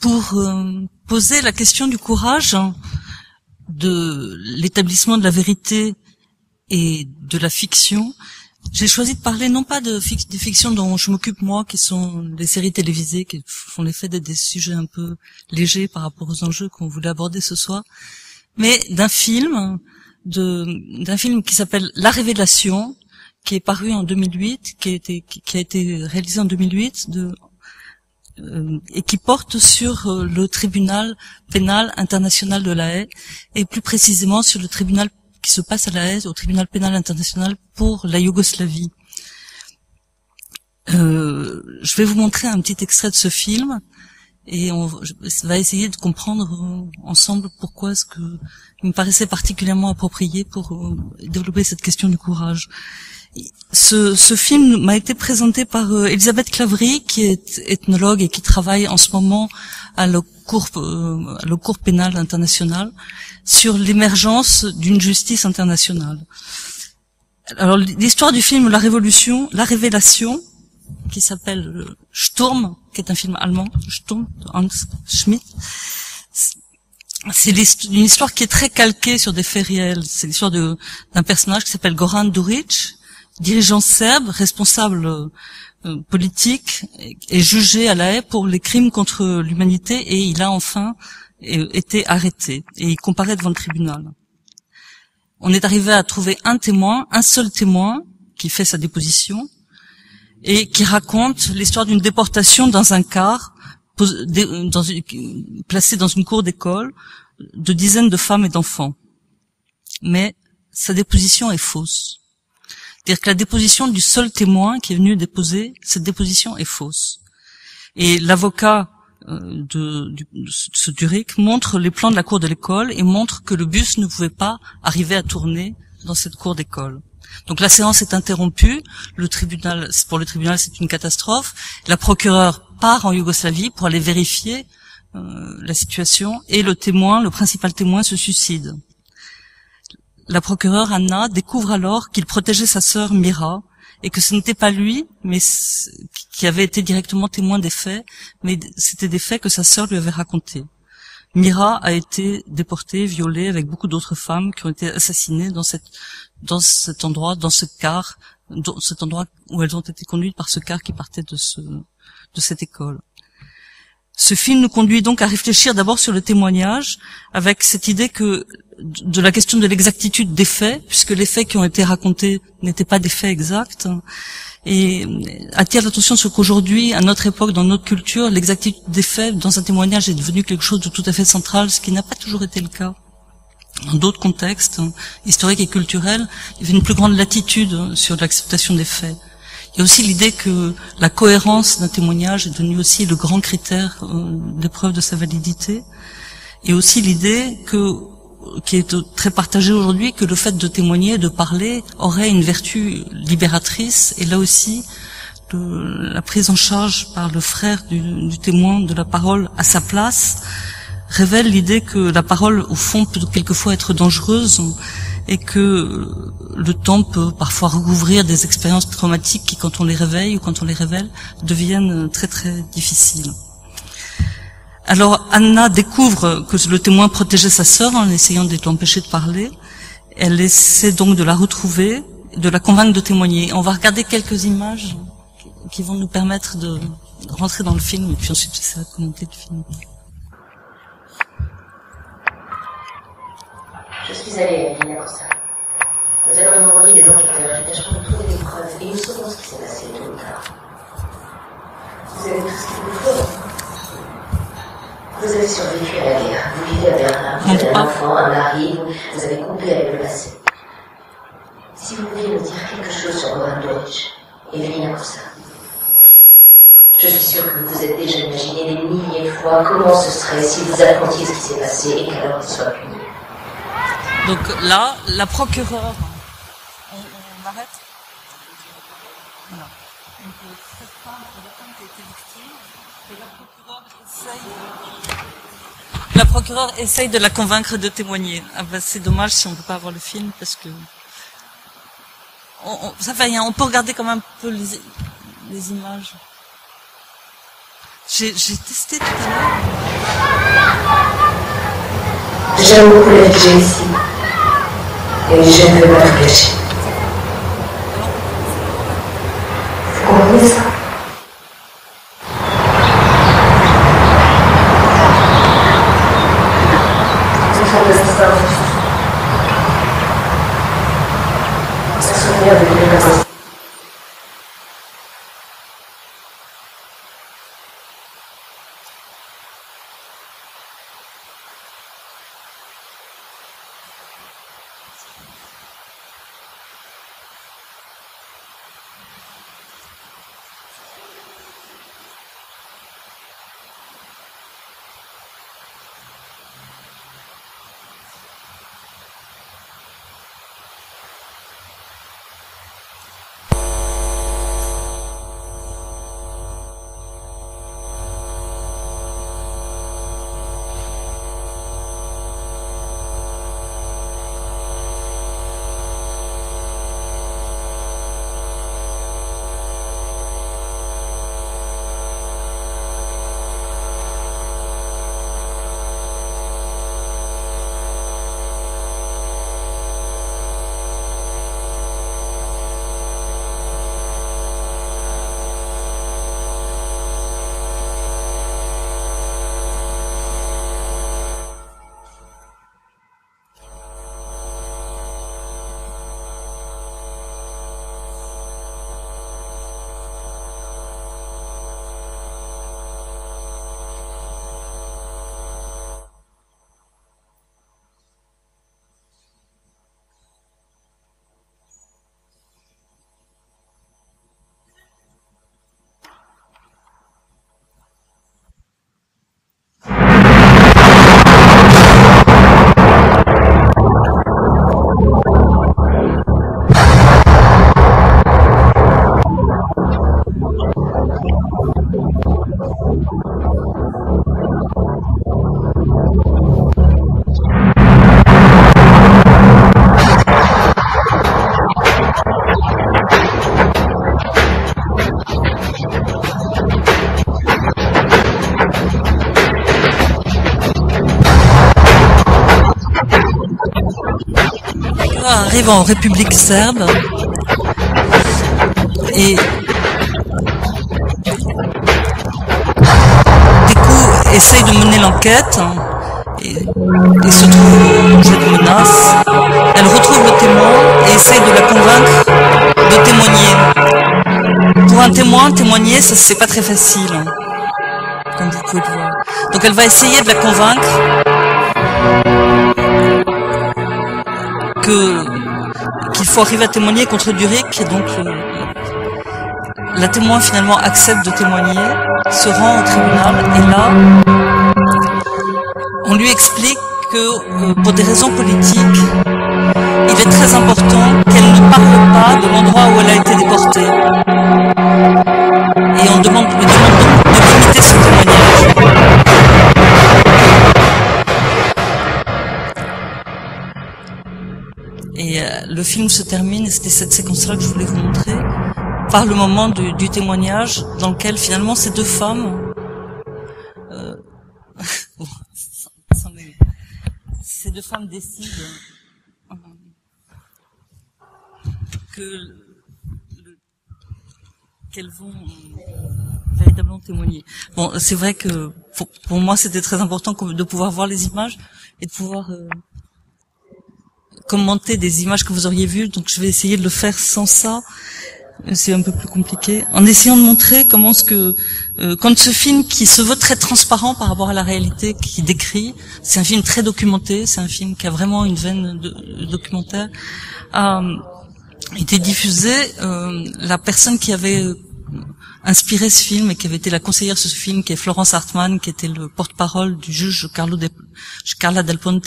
pour poser la question du courage, de l'établissement de la vérité et de la fiction. J'ai choisi de parler non pas des fictions dont je m'occupe moi, qui sont les séries télévisées, qui font l'effet d'être des sujets un peu légers par rapport aux enjeux qu'on voulait aborder ce soir, mais d'un film qui s'appelle La Révélation, qui est paru en 2008, qui a été réalisé en 2008, et qui porte sur le tribunal pénal international de La Haye, et plus précisément sur le tribunal qui se passe à La Haye, au tribunal pénal international pour la Yougoslavie. Je vais vous montrer un petit extrait de ce film, et on va essayer de comprendre ensemble pourquoi est-ce que il me paraissait particulièrement approprié pour développer cette question du courage. Ce film m'a été présenté par Elisabeth Claverie, qui est ethnologue et qui travaille en ce moment à la Cour pénale internationale sur l'émergence d'une justice internationale. Alors l'histoire du film La Révélation, qui s'appelle Sturm, qui est un film allemand, Sturm, de Hans Schmidt. C'est une histoire qui est très calquée sur des faits réels. C'est l'histoire d'un personnage qui s'appelle Goran Đurić, dirigeant serbe, responsable politique, et jugé à La Haye pour les crimes contre l'humanité, et il a enfin été arrêté, et il comparaît devant le tribunal. On est arrivé à trouver un seul témoin, qui fait sa déposition, et qui raconte l'histoire d'une déportation dans un car, placé dans une cour d'école, de dizaines de femmes et d'enfants. Mais sa déposition est fausse. C'est-à-dire que la déposition du seul témoin qui est venu déposer, cette déposition est fausse. Et l'avocat de ce Đurić montre les plans de la cour de l'école et montre que le bus ne pouvait pas arriver à tourner dans cette cour d'école. Donc la séance est interrompue, pour le tribunal c'est une catastrophe, la procureure part en Yougoslavie pour aller vérifier la situation, et le principal témoin se suicide. La procureure Anna découvre alors qu'il protégeait sa sœur Mira, et que ce n'était pas lui, mais qui avait été directement témoin des faits, mais c'était des faits que sa sœur lui avait racontés. Mira a été déportée, violée, avec beaucoup d'autres femmes qui ont été assassinées dans cet endroit où elles ont été conduites par ce car qui partait de cette école. Ce film nous conduit donc à réfléchir d'abord sur le témoignage, avec cette idée de la question de l'exactitude des faits, puisque les faits qui ont été racontés n'étaient pas des faits exacts, et attire l'attention sur qu'aujourd'hui, à notre époque, dans notre culture, l'exactitude des faits dans un témoignage est devenu quelque chose de tout à fait central, ce qui n'a pas toujours été le cas. Dans d'autres contextes historiques et culturels, il y avait une plus grande latitude sur l'acceptation des faits. Il y a aussi l'idée que la cohérence d'un témoignage est devenue aussi le grand critère d'épreuve de sa validité, et aussi l'idée qui est très partagée aujourd'hui, que le fait de témoigner, de parler, aurait une vertu libératrice, et là aussi, la prise en charge par le frère du témoin de la parole à sa place révèle l'idée que la parole, au fond, peut quelquefois être dangereuse, et que le temps peut parfois recouvrir des expériences traumatiques qui, quand on les réveille ou quand on les révèle, deviennent très très difficiles. Alors Anna découvre que le témoin protégeait sa sœur en essayant de l'empêcher de parler. Elle essaie donc de la retrouver, de la convaincre de témoigner. On va regarder quelques images qui vont nous permettre de rentrer dans le film, et puis ensuite j'essaierai de commenter le film. Je suis allée à Villa-Corsa. Nous allons envoyer des enquêteurs qui tâcheront de trouver des preuves, et nous saurons ce qui s'est passé tôt ou tard. Vous avez tout ce qu'il vous faut. Vous avez survécu à la guerre. Vous vivez à Berlin. Vous avez un enfant, un mari. Vous avez coupé avec le passé. Si vous pouviez nous dire quelque chose sur Goran Đurić et Villa-Corsa. Je suis sûre que vous vous êtes déjà imaginé des milliers de fois comment ce serait si vous apprentiez ce qui s'est passé et qu'alors il soit puni. Donc là, la procureure, on arrête. Voilà. Donc cette femme qui a été victime, et la procureure essaye de la convaincre de témoigner. Ah ben, c'est dommage si on ne peut pas avoir le film, parce que ça fait rien. On peut regarder quand même un peu les images. J'ai testé tout à l'heure. J'aime beaucoup la vie que j'ai ici. Et je ne veux pas tout gâcher. Vous comprenez ça? Ce sont des instants. Un souvenir de quelque chose. Arrive en République serbe et du coup essaye de mener l'enquête et se trouve objet de menaces. Elle retrouve le témoin et essaye de la convaincre de témoigner. Pour un témoin, témoigner, ça c'est pas très facile, comme vous pouvez le voir. Donc elle va essayer de la convaincre qu'il faut arriver à témoigner contre Duric, et donc la témoin finalement accepte de témoigner, se rend au tribunal, et là on lui explique que pour des raisons politiques il est très important qu'elle ne parle pas de l'endroit où elle a été déportée, et on lui demande donc de limiter ce témoignage. Et le film se termine, et c'était cette séquence-là que je voulais vous montrer, par le moment du témoignage, dans lequel finalement ces deux femmes, ces deux femmes décident qu'elles vont véritablement témoigner. Bon, c'est vrai que pour moi c'était très important de pouvoir voir les images et de pouvoir commenter des images que vous auriez vues, donc je vais essayer de le faire sans ça. C'est un peu plus compliqué, en essayant de montrer comment quand ce film qui se veut très transparent par rapport à la réalité qu'il décrit, c'est un film très documenté, c'est un film qui a vraiment une veine documentaire, a été diffusé. La personne qui avait inspiré ce film et qui avait été la conseillère sur ce film, qui est Florence Hartmann, qui était le porte-parole du juge Carla Del Ponte,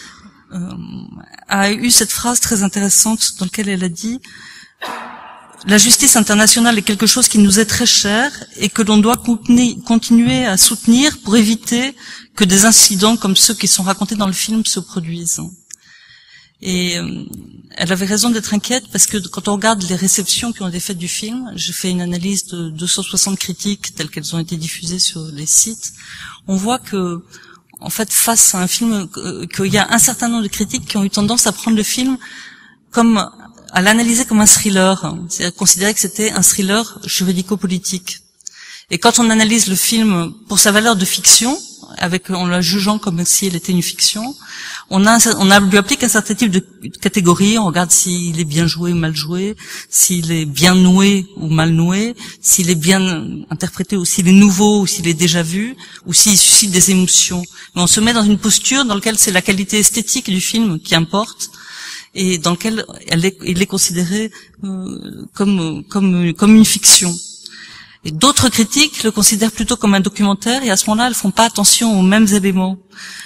a eu cette phrase très intéressante dans laquelle elle a dit: la justice internationale est quelque chose qui nous est très cher et que l'on doit continuer à soutenir pour éviter que des incidents comme ceux qui sont racontés dans le film se produisent. Et elle avait raison d'être inquiète parce que quand on regarde les réceptions qui ont été faites du film, j'ai fait une analyse de 260 critiques telles qu'elles ont été diffusées sur les sites, on voit que, en fait, face à un film, qu'il y a un certain nombre de critiques qui ont eu tendance à prendre le film comme, à l'analyser comme un thriller, c'est-à-dire considérer que c'était un thriller juridico-politique. Et quand on analyse le film pour sa valeur de fiction, en la jugeant comme si elle était une fiction, on lui applique un certain type de catégories. On regarde s'il est bien joué ou mal joué, s'il est bien noué ou mal noué, s'il est bien interprété ou s'il est nouveau ou s'il est déjà vu, ou s'il suscite des émotions. Mais on se met dans une posture dans laquelle c'est la qualité esthétique du film qui importe et dans laquelle il est considéré comme une fiction. Et d'autres critiques le considèrent plutôt comme un documentaire, et à ce moment-là, elles font pas attention aux mêmes éléments.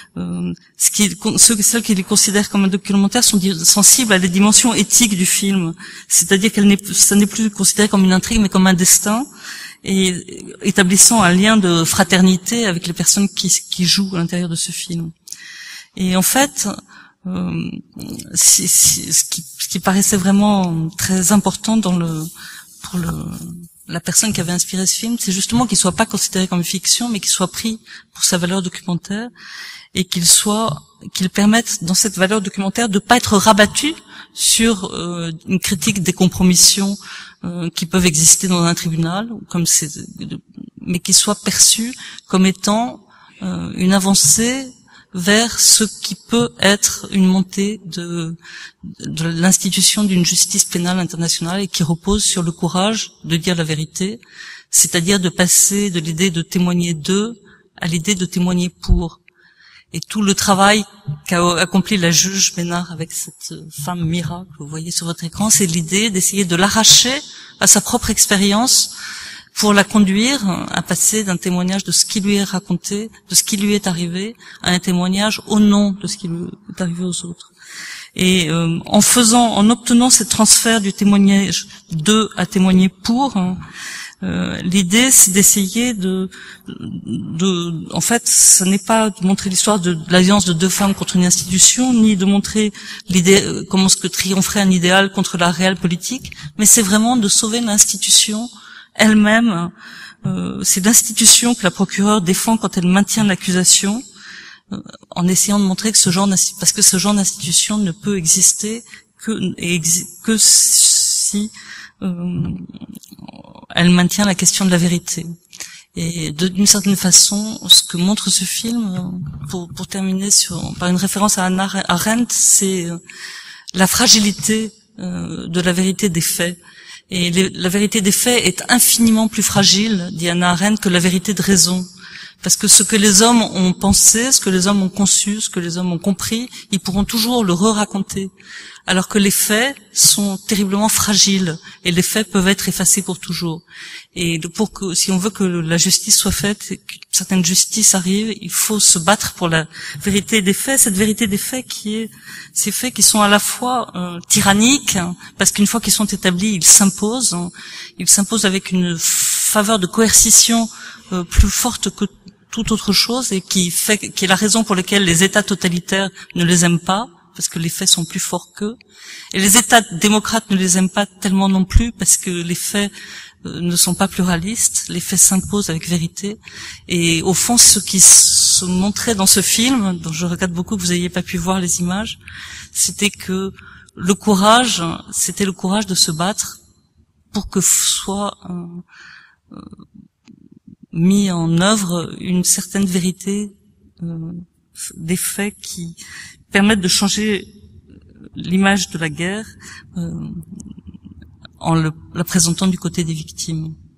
Celles qui les considèrent comme un documentaire sont sensibles à les dimensions éthiques du film, c'est-à-dire ça n'est plus considéré comme une intrigue, mais comme un destin, et établissant un lien de fraternité avec les personnes qui jouent à l'intérieur de ce film. Et en fait, ce qui paraissait vraiment très important pour la personne qui avait inspiré ce film, c'est justement qu'il soit pas considéré comme une fiction, mais qu'il soit pris pour sa valeur documentaire, et qu'il permette, dans cette valeur documentaire, de pas être rabattu sur une critique des compromissions qui peuvent exister dans un tribunal, mais qu'il soit perçu comme étant une avancée vers ce qui peut être une montée de l'institution d'une justice pénale internationale, et qui repose sur le courage de dire la vérité, c'est-à-dire de passer de l'idée de témoigner de à l'idée de témoigner pour. Et tout le travail qu'a accompli la juge Ménard avec cette femme Mira que vous voyez sur votre écran, c'est l'idée d'essayer de l'arracher à sa propre expérience pour la conduire à passer d'un témoignage de ce qui lui est raconté, de ce qui lui est arrivé, à un témoignage au nom de ce qui lui est arrivé aux autres. Et en obtenant ce transfert du témoignage de à témoigner pour, l'idée c'est d'essayer en fait, ce n'est pas de montrer l'histoire de l'alliance de deux femmes contre une institution, ni de montrer l'idée, comment ce que triompherait un idéal contre la réelle politique, mais c'est vraiment de sauver l'institution elle-même. C'est l'institution que la procureure défend quand elle maintient l'accusation, en essayant de montrer que ce genre d'institution ne peut exister que si elle maintient la question de la vérité. Et d'une certaine façon, ce que montre ce film, pour terminer par une référence à Hannah Arendt, c'est la fragilité de la vérité des faits. Et la vérité des faits est infiniment plus fragile, dit Hannah Arendt, que la vérité de raison. Parce que ce que les hommes ont pensé, ce que les hommes ont conçu, ce que les hommes ont compris, ils pourront toujours le re-raconter. Alors que les faits sont terriblement fragiles, et les faits peuvent être effacés pour toujours. Et si on veut que la justice soit faite, qu'une certaine justice arrive, il faut se battre pour la vérité des faits. Cette vérité des faits ces faits qui sont à la fois tyranniques, parce qu'une fois qu'ils sont établis, ils s'imposent avec une faveur de coercition plus forte que toute autre chose, et qui est la raison pour laquelle les États totalitaires ne les aiment pas, parce que les faits sont plus forts qu'eux. Et les États démocrates ne les aiment pas tellement non plus, parce que les faits ne sont pas pluralistes, les faits s'imposent avec vérité. Et au fond, ce qui se montrait dans ce film, dont je regrette beaucoup que vous n'ayez pas pu voir les images, c'était que le courage, c'était le courage de se battre pour que soit mis en œuvre une certaine vérité des faits qui permettent de changer l'image de la guerre en la présentant du côté des victimes.